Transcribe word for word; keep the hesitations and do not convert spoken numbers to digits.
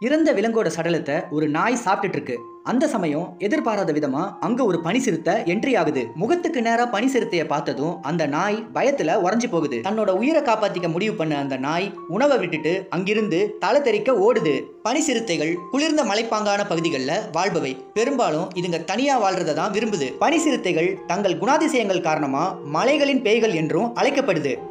இறந்த விலங்கோட சடலத்தை ஒரு நாய் சாப்பிட்டுட்டு இருக்கு. அந்த சமயம் எதிர்பாராத விதமா அங்க ஒரு பனி சிறுத்தை என்ட்ரி ஆகுது. முகத்துக்கு நேரா பனி சிறுத்தையை பார்த்ததும் அந்த நாய் பயத்துல உறைஞ்சு போகுது. தன்னோட உயிரை காப்பாத்திக்க முடிவு பண்ண அந்த நாய் உணவை விட்டுட்டு அங்கிருந்து தலை தெறிக்க ஓடுது. பனி சிறுத்தைகள் குளிர்ந்த மலைப்பாங்கான பகுதிகளில் வாழ்பவை. பெரும்பாலும் இதுங்க தனியா வாழ்றதை தான் விரும்புது. பனி சிறுத்தைகள் தங்கள் குணாதிசயங்கள் காரணமா மலைகளின் பேய்கள் என்றும் அழைக்கப்படுது.